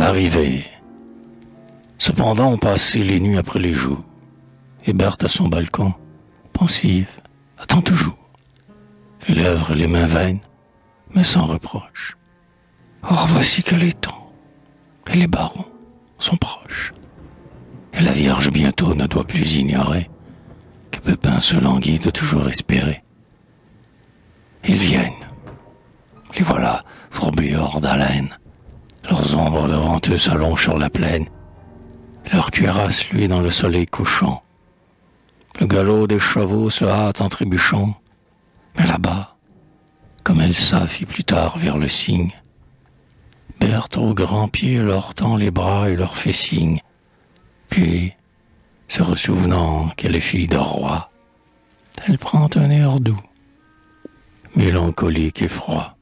l'arrivée. Cependant, on passait les nuits après les jours, et Berthe à son balcon, pensive, attend toujours, les lèvres et les mains vaines, mais sans reproche. Or voici que les temps et les barons sont proches, et la Vierge bientôt ne doit plus ignorer que Pépin se languit de toujours espérer. Ils viennent, les voilà fourbus hors d'haleine, leurs ombres devant eux s'allongent sur la plaine, leur cuirasse luit dans le soleil couchant. Le galop des chevaux se hâte en trébuchant, mais là-bas, comme Elsa fit plus tard vers le cygne, Berthe aux grands pieds leur tend les bras et leur fait signe, puis, se ressouvenant qu'elle est fille de roi, elle prend un air doux, mélancolique et froid.